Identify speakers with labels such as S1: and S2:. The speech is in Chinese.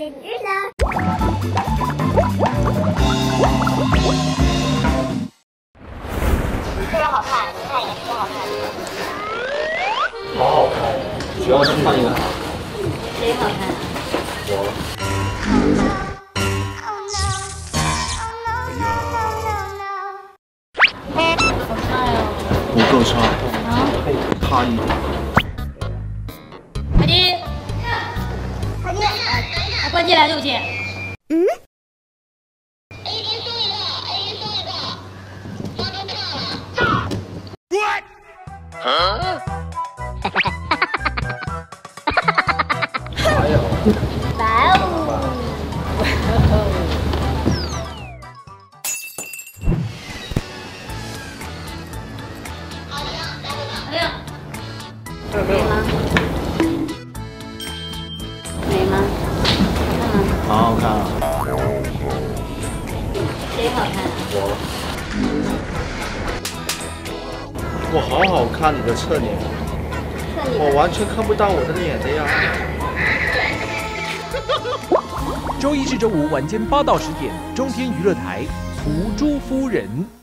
S1: 娱乐。你特别好看，你看也挺好看的。
S2: 好好看，需要去看一看。
S1: 谁好看？
S2: 我。
S1: 好差哟！
S3: 不够差，
S1: 啊，
S3: 差一点。
S1: 快点！快点！关机来，对不起。嗯。A 给送一个，A 给送一个，发钞票了。What？
S2: 哎呀！
S1: 哇哦！哎呀，美吗？美吗？
S3: 好好看啊！
S1: 谁好看？
S3: 我好好看你的侧脸，我完全看不到我的脸的呀。
S4: 周一至周五晚间8到10点，中天娱乐台《图珠夫人》。